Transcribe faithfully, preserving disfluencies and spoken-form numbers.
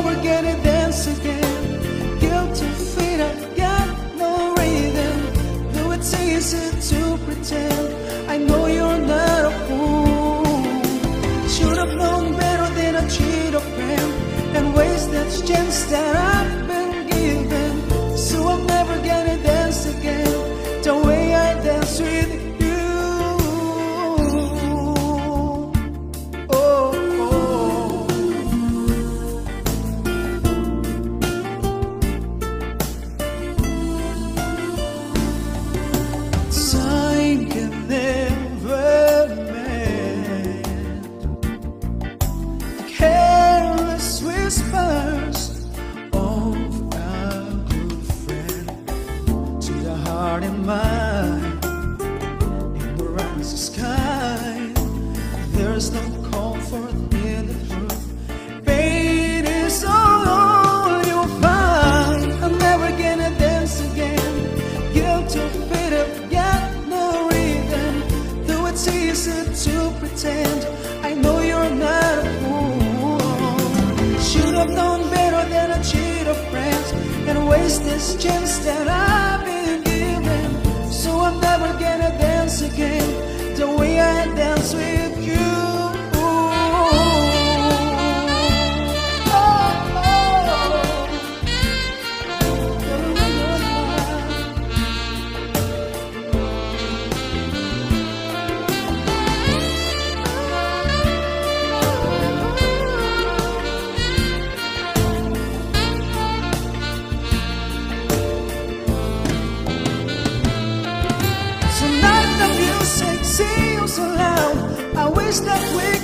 never gonna dance again. Guilty feet, I got no rhythm. Though it's easy to pretend, I know you're not a fool. Should have known better than a cheat a friend and waste that chance that I've been given. So I'm never gonna dance again the way I dance with you. Careless whispers of a good friend to the heart and mind. In the rising sky, there's no comfort in the truth. Pain is all you'll find. I'm never gonna dance again. Guilt of feet, I've got no rhythm. Though it's easy to pretend, I know you're not a fool. Should have known better than a cheat of friends and waste this chance that I've been given. So I'm never gonna dance again the way I dance with you. Tonight the music seems so loud. I wish that we